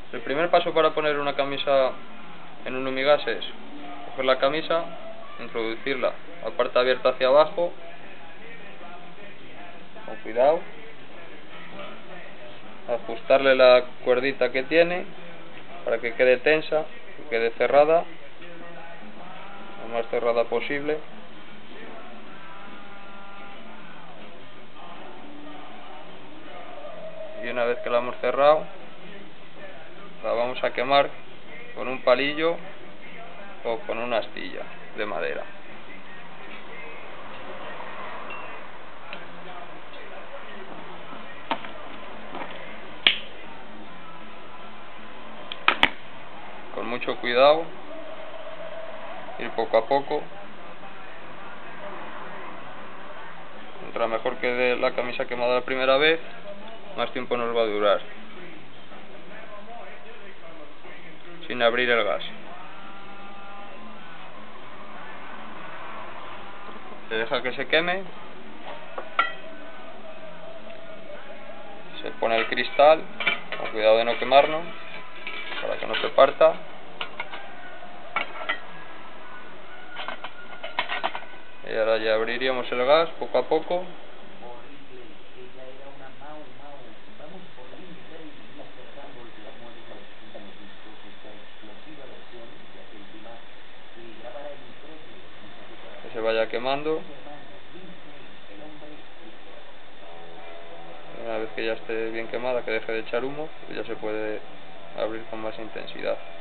El primer paso para poner una camisa en un humigas es coger la camisa, introducirla a la parte abierta hacia abajo, con cuidado, ajustarle la cuerdita que tiene para que quede tensa, que quede cerrada, lo más cerrada posible. Y una vez que la hemos cerrado, la vamos a quemar con un palillo o con una astilla de madera. Con mucho cuidado, ir poco a poco. Mientras mejor quede la camisa quemada la primera vez, más tiempo nos va a durar, sin abrir el gas. Se deja que se queme, se pone el cristal, con cuidado de no quemarnos, para que no se parta. Y ahora ya abriríamos el gas poco a poco. Que se vaya quemando. Una vez que ya esté bien quemada, que deje de echar humo, ya se puede abrir con más intensidad.